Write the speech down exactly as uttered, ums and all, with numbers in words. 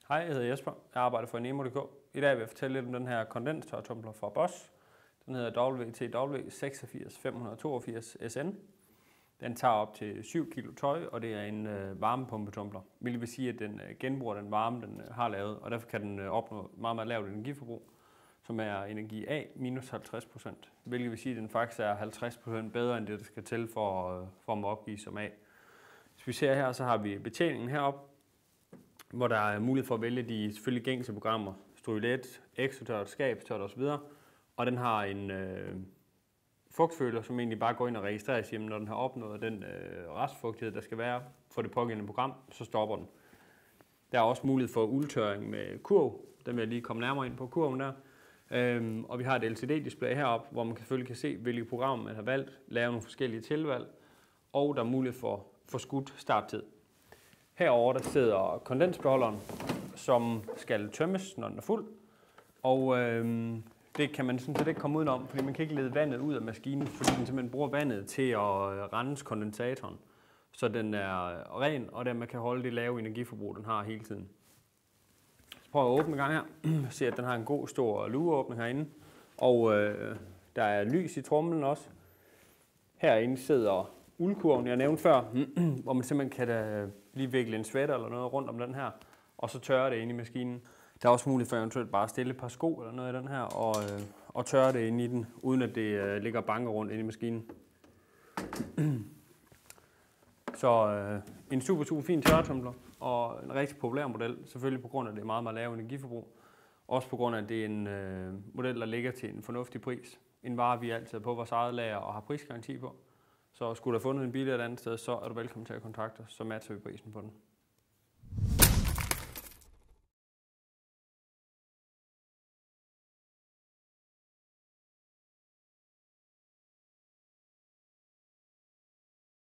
Hej, jeg hedder Jesper. Jeg arbejder for Nemo punktum d k. I dag vil jeg fortælle lidt om den her kondenstørretumbler fra Bosch. Den hedder W T W seksogfirs fem toogfirs S N. Den tager op til syv kilo tøj, og det er en øh, varmepumpetumbler. Hvilket vil sige, at den øh, genbruger den varme, den øh, har lavet, og derfor kan den øh, opnå meget, meget lavt energiforbrug, som er energi A minus halvtreds procent. Hvilket vil sige, at den faktisk er halvtreds procent bedre end det, der skal til for, øh, for at opgive som A. Hvis vi ser her, så har vi betjeningen heroppe, hvor der er mulighed for at vælge de selvfølgelig gængse programmer, Strylet, Exotørt, Skabstørt osv. Og den har en øh, fugtføler, som egentlig bare går ind og registreres, jamen, når den har opnået den øh, restfugtighed, der skal være for det pågældende program, så stopper den. Der er også mulighed for uldtørring med kurv, den vil jeg lige komme nærmere ind på kurven der. Øhm, og vi har et L C D-display heroppe, hvor man selvfølgelig kan se, hvilke programmer man har valgt, lave nogle forskellige tilvalg, og der er mulighed for forskudt starttid. Herover der sidder kondensbeholderen, som skal tømmes, når den er fuld. Og øhm, det kan man sådan set ikke komme udenom, fordi man kan ikke lede vandet ud af maskinen, fordi den simpelthen bruger vandet til at rense kondensatoren. Så den er ren, og den man kan holde det lave energiforbrug, den har hele tiden. Så prøv at åbne en gang her. Se, at den har en god stor lugeåbning herinde. Og øh, der er lys i tromlen også. Herinde sidder uldkurven, jeg nævnte før, hvor man simpelthen kan da lige vikle en sweater eller noget rundt om den her, og så tørre det ind i maskinen. Der er også mulighed for eventuelt bare at stille et par sko eller noget i den her, og, øh, og tørre det ind i den, uden at det øh, ligger banker rundt ind i maskinen. Så øh, en super, super fin tørretumbler, og en rigtig populær model, selvfølgelig på grund af, at det er meget, meget lave energiforbrug. Også på grund af, at det er en øh, model, der ligger til en fornuftig pris. En vare, vi altid er på vores eget lager og har prisgaranti på. Så skulle du have fundet en billigere et andet sted, så er du velkommen til at kontakte os, så matcher vi prisen på den.